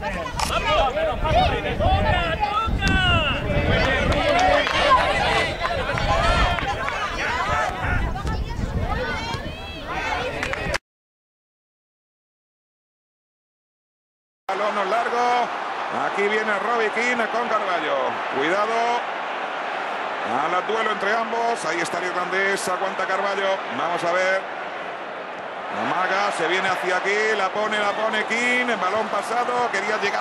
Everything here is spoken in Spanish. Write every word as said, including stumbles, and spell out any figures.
Balón largo. Aquí viene Robbie Keane con Carballo. Cuidado. Al duelo entre ambos. Ahí está el irlandés. Aguanta Carballo. Vamos a ver. Amaga. Se viene hacia aquí. La pone, la pone Keane. Balón pasado. Quería llegar.